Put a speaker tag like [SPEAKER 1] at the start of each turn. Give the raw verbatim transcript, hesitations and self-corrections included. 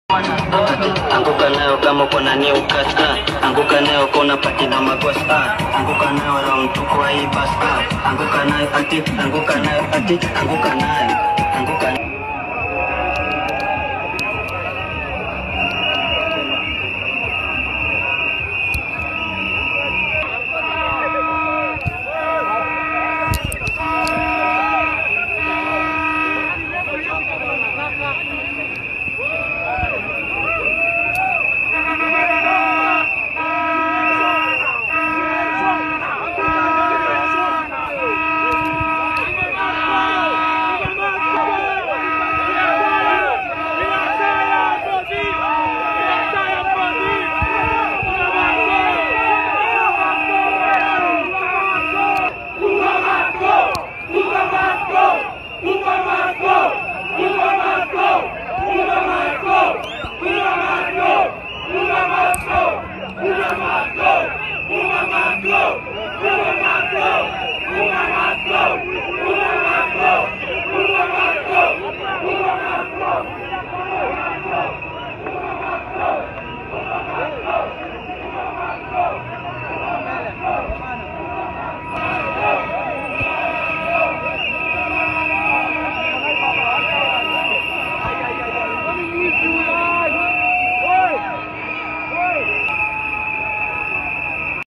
[SPEAKER 1] Anguka nayo kama kuna new cast, anguka nayo kuna pati na makosa, anguka nayo na mtuko wa hii basta, anguka nayo ati, anguka nayo ati, anguka nayo